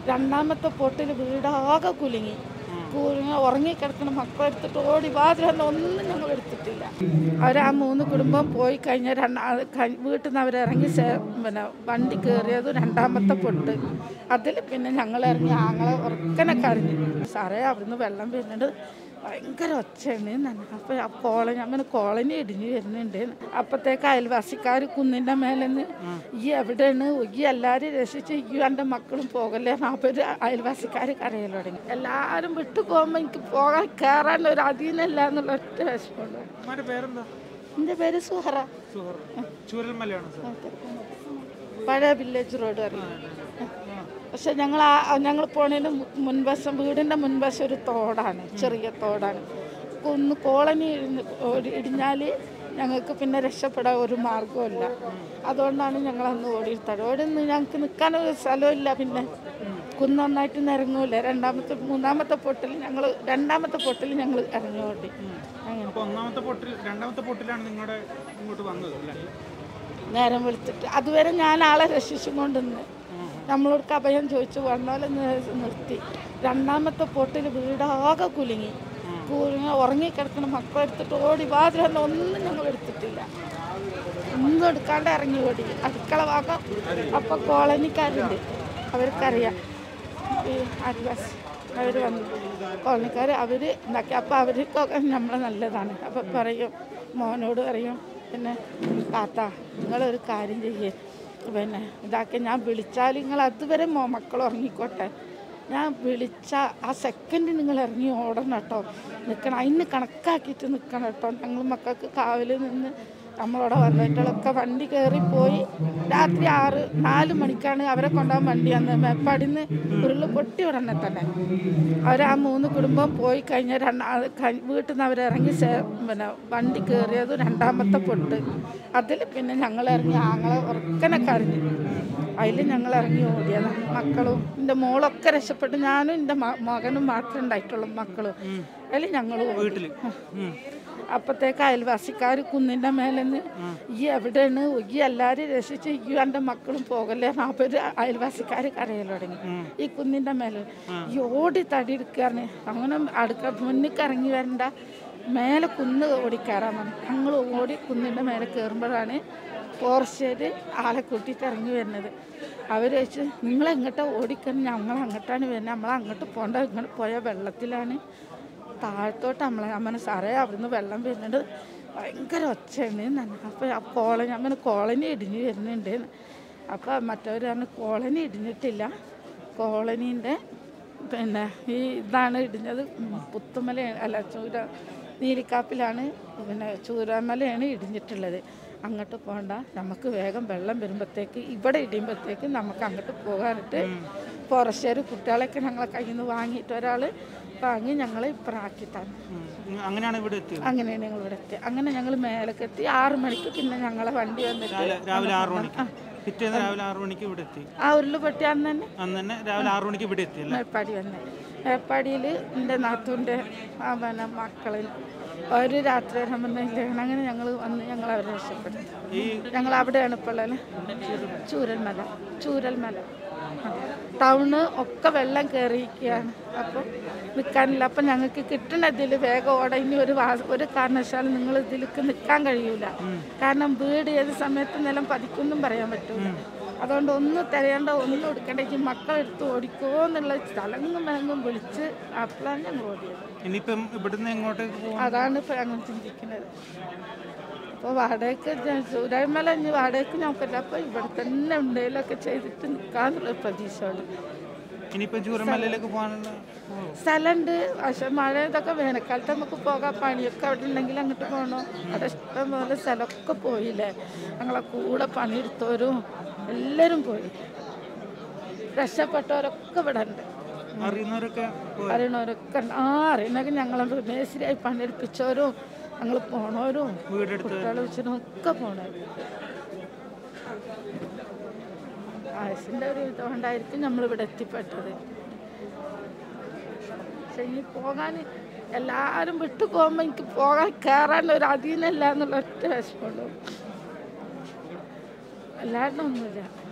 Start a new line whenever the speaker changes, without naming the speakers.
രണ്ടാമത്തെ പൊട്ടിൽ വീടാകെ കുലുങ്ങി ഉറങ്ങിക്കിടക്കുന്ന മക്കളെടുത്തിട്ട് ഓടി വാതിൽ ഒന്നും ഞങ്ങൾ എടുത്തിട്ടില്ല. അവരാ 3 കുടുംബം പോയി കഴിഞ്ഞാൽ വീട്ടിൽ നിന്ന് അവരിറങ്ങി പിന്നെ വണ്ടി കയറിയത് രണ്ടാമത്തെ പൊട്ട്. അതിൽ പിന്നെ ഞങ്ങളിറങ്ങി ആങ്ങളെ ഉറക്കനെ കരഞ്ഞു. സാറേ അവിടുന്ന് വെള്ളം വരുന്നുണ്ട്, ഭയങ്കര ഒച്ചയാണ്. അപ്പോൾ അങ്ങനെ കോളനി ഇടിഞ്ഞ് വരുന്നുണ്ട്. അപ്പോഴത്തേക്ക് അയൽവാസിക്കാർ കുന്നിൻ്റെ മേലെന്ന് ഈ എവിടെയാണ് ഈ എല്ലാവരും രക്ഷിച്ച് ഈ എൻ്റെ മക്കളും പോകല്ലേ. അപ്പോൾ അയൽവാസിക്കാർ കരയൽ തുടങ്ങി. എല്ലാവരും വിട്ടു പോകുമ്പോൾ എനിക്ക് പോകാൻ കയറാൻ ഒരു അധീനല്ല എന്നുള്ള ഒറ്റ വിഷമമുള്ളൂ. എൻ്റെ പേര് സുഹറ. പഴയ വില്ലേജ് റോഡ് അറിയാം. പക്ഷെ ഞങ്ങൾ പോണതിന് മുൻവശം വീടിൻ്റെ മുൻവശം ഒരു തോടാണ്, ചെറിയ തോടാണ്. ഒന്ന് കോളനി ഇടിഞ്ഞാൽ ഞങ്ങൾക്ക് പിന്നെ രക്ഷപ്പെടാൻ ഒരു മാർഗമില്ല. അതുകൊണ്ടാണ് ഞങ്ങളന്ന് ഓടിയെടുത്തത്. ഓടി ഞങ്ങൾക്ക് നിൽക്കാനൊരു സ്ഥലമില്ല. പിന്നെ കുന്നൊന്നായിട്ട് ഇറങ്ങൂല. മൂന്നാമത്തെ പൊട്ടിൽ ഞങ്ങൾ ഇറങ്ങി ഓടി. നേരം വിളിച്ചിട്ട് അതുവരെ ഞാൻ ആളെ രക്ഷിച്ചും കൊണ്ടുവന്ന് നമ്മളോട് അഭയം ചോദിച്ചു വന്നാലും നിർത്തി. രണ്ടാമത്തെ പൊട്ടിൽ വീടാകെ കുലുങ്ങി ഉറങ്ങിക്കിടക്കുന്ന മക്കളെടുത്തിട്ട് ഓടി വാതിൽ ഒന്നും ഞങ്ങൾ എടുത്തിട്ടില്ല. ഒന്നും എടുക്കാണ്ട് ഇറങ്ങി ഓടി. അടുക്കള ഭാഗം അപ്പോൾ കോളനിക്കാരുണ്ട്, അവർക്കറിയാം. ഈ ആദിവാസി അവർ വന്നു കോളനിക്കാർ അവർ ഉണ്ടാക്കി. അപ്പോൾ അവർക്കൊക്കെ നമ്മളെ നല്ലതാണ്. അപ്പോൾ പറയും, മോനോട് പറയും, പിന്നെ താത്ത നിങ്ങളൊരു കാര്യം ചെയ്യേ, പിന്നെ ഇതാക്കി ഞാൻ വിളിച്ചാൽ നിങ്ങൾ അതുവരെ മക്കൾ ഉറങ്ങിക്കോട്ടെ, ഞാൻ വിളിച്ച ആ സെക്കൻഡ് നിങ്ങൾ ഇറങ്ങി ഓടണം കേട്ടോ, നിൽക്കണം, അതിന് കണക്കാക്കിയിട്ട് നിൽക്കണം കേട്ടോ. ഞങ്ങൾ മക്കൾക്ക് കാവലിൽ നിന്ന് നമ്മളവിടെ വന്നിട്ടുള്ളൊക്കെ വണ്ടി കയറിപ്പോയി. രാത്രി 4 മണിക്കാണ് അവരെ കൊണ്ടുപോകാൻ വണ്ടി വന്നത്. മേപ്പാടിന്ന് ഉരുള് പൊട്ടി ഉടനെ തന്നെ അവരാ 3 കുടുംബം പോയി കഴിഞ്ഞാൽ വീട്ടിൽ നിന്ന് അവരിറങ്ങി പിന്നെ വണ്ടി കയറിയത് രണ്ടാമത്തെ പൊട്ട്. അതിൽ പിന്നെ ഞങ്ങളിറങ്ങി ആങ്ങളെ ഉറക്കനെ കരഞ്ഞു. അതിൽ ഞങ്ങളിറങ്ങി ഓടിയതാണ്. മക്കളും എൻ്റെ മോളൊക്കെ രക്ഷപ്പെട്ടു. ഞാനും എൻ്റെ മകനും മാത്രമേ ഉണ്ടായിട്ടുള്ളൂ മക്കളും. അതിൽ ഞങ്ങൾ വീട്ടിൽ. അപ്പോഴത്തേക്ക് അയൽവാസിക്കാർ കുന്നിൻ്റെ മേലെന്ന് ഈ എവിടെയാണ് ഈ എല്ലാവരും രക്ഷിച്ച് ഈ എൻ്റെ മക്കളും പോകല്ലേ. അപ്പോൾ അയൽവാസിക്കാർ കരയൽ തുടങ്ങി. ഈ കുന്നിൻ്റെ മേലെ ഈ ഓടി തടി എടുക്കുകയാണ്. അങ്ങനെ മുന്നിൽ ഇറങ്ങി വരണ്ട, മേലെ കുന്ന് ഓടിക്കയറാൻ പറഞ്ഞു. ഞങ്ങൾ ഓടി കുന്നിൻ്റെ മേലെ കയറുമ്പോഴാണ് ഫോറസ്റ്റുകാർ ആളെ കൂട്ടിയിട്ട് ഇറങ്ങി വരുന്നത്. അവർ ചോദിച്ചു നിങ്ങളെങ്ങോട്ടാണ് ഓടിക്കണം. ഞങ്ങൾ അങ്ങോട്ടാണ് വരുന്നത്, നമ്മളങ്ങോട്ട് പോകണ്ട, ഇങ്ങോട്ട് പോയാൽ വെള്ളത്തിലാണ്, താഴത്തോട്ട് നമ്മളെ സാറേ അവിടുന്ന് വെള്ളം വരുന്നുണ്ട്, ഭയങ്കര ഒച്ചയാണ്. അപ്പോൾ കോളനി ഇടിഞ്ഞ് വരുന്നുണ്ട്. അപ്പോൾ മറ്റവർ പറഞ്ഞു കോളനി ഇടിഞ്ഞിട്ടില്ല, കോളനീൻ്റെ പിന്നെ ഈ ഇതാണ് ഇടിഞ്ഞത്, പുത്തുമല അല്ല നീലിക്കാപ്പിലാണ്, പിന്നെ ചൂരാമലയാണ് ഇടിഞ്ഞിട്ടുള്ളത്. അങ്ങോട്ട് പോകണ്ട, നമുക്ക് വേഗം വെള്ളം വരുമ്പോഴത്തേക്ക് ഇവിടെ ഇടിയുമ്പോഴത്തേക്ക് നമുക്ക് അങ്ങോട്ട് പോകാനായിട്ട് ഫോറസ്റ്റുകാർ കുട്ടികളെയൊക്കെ ഞങ്ങളെ കയ്യിൽ നിന്ന് വാങ്ങിയിട്ട് ഒരാൾ വാങ്ങി ഞങ്ങളെ ഇപ്പറാക്കി തന്നു. അങ്ങനെയാണ് ഞങ്ങൾ ഇവിടെ എത്തി. അങ്ങനെ ഞങ്ങൾ മേലേക്ക് എത്തി. 6 മണിക്ക് പിന്നെ ഞങ്ങളെ വണ്ടി വന്നിട്ട്
രാവിലെ 6 മണിക്ക് ഇവിടെ എത്തി.
ആ ഉരുള് പൊട്ടി അന്ന് തന്നെ
രാവിലെ 6 മണിക്ക് ഇവിടെ എത്തി.
മേപ്പാടി വന്നേ. മേപ്പാടിയിൽ എൻ്റെ നാത്തൂൻ്റെ പിന്നെ മക്കളിൽ ഒരു രാത്രി വന്നില്ല. അങ്ങനെ ഞങ്ങൾ വന്ന് ഞങ്ങൾ അവരെ രക്ഷപ്പെടുത്തി. ഞങ്ങൾ അവിടെയാണ് ഇപ്പോൾ ഉള്ളത്, ചൂരൽമല ടൗണ് ഒക്കെ വെള്ളം കയറിയിരിക്കുകയാണ്. അപ്പോൾ നിൽക്കാനില്ല. അപ്പം ഞങ്ങൾക്ക് കിട്ടുന്ന ഇതിൽ വേഗം ഓട. ഇനി ഒരു കാരണവശാലും നിങ്ങൾ ഇതിലേക്ക് നിൽക്കാൻ കഴിയൂല. കാരണം വീട് ഏത് സമയത്ത് നിലം പതിക്കൊന്നും പറയാൻ പറ്റൂല. അതുകൊണ്ട് ഒന്നും തിരയേണ്ട, ഒന്നും എടുക്കേണ്ട, ഈ മക്കളെടുത്ത് ഓടിക്കോ എന്നുള്ള സ്ഥലങ്ങും മെലങ്ങും വിളിച്ച് അപ്പോഴാണ് ഞങ്ങൾ ഓടിയത്.
ഇനിയിപ്പം ഇവിടുന്ന് എങ്ങോട്ടേക്ക് പോകും?
അതാണ് ഇപ്പോൾ ഞങ്ങൾ ചിന്തിക്കുന്നത്. അപ്പോൾ വാടകയ്ക്ക് ചൂരൽമല ഇനി വാടകയ്ക്ക് നോക്കില്ല. അപ്പോൾ ഇവിടെ തന്നെ എന്തെങ്കിലുമൊക്കെ ചെയ്തിട്ട് നിൽക്കാന്നുള്ള പ്രതീക്ഷയോട്.
ഇനിയിപ്പോൾ ചൂരൽമലയിലേക്ക് പോകാനുള്ള
സ്ഥലമുണ്ട്. പക്ഷെ മഴ ഇതൊക്കെ വേനൽക്കാലത്ത് നമുക്ക് പോകാം. പണിയൊക്കെ അവിടെ ഉണ്ടെങ്കിൽ അങ്ങോട്ട് പോകണോ. അവിടെ ഇഷ്ടം പോലെ സ്ഥലമൊക്കെ പോയില്ലേ. ഞങ്ങളെ കൂടെ പണിയെടുത്തവരും എല്ലാവരും പോയി. രക്ഷപ്പെട്ടവരൊക്കെ ഇവിടെ ഉണ്ട്.
അറിയുന്നവരൊക്കെ
അറിയുന്നൊക്കെ ഞങ്ങളെ മേശരിയായി പണിയെടുപ്പിച്ചവരും ഞങ്ങൾ പോണവരും കുട്ടികളെ വെച്ചതും ഒക്കെ പോണവരും. ആയുസിൻ്റെ ഒരു ഇതുകൊണ്ടായിരിക്കും നമ്മളിവിടെ എത്തിപ്പെട്ടത്. പക്ഷെ ഇനി പോകാൻ എല്ലാവരും വിട്ടു പോകുമ്പോൾ എനിക്ക് പോകാൻ കയറാൻ ഒരു അധീനല്ല എന്നുള്ള ഒറ്റ വിഷമമുള്ളൂ. എല്ലാവരും ഒന്നുമില്ല.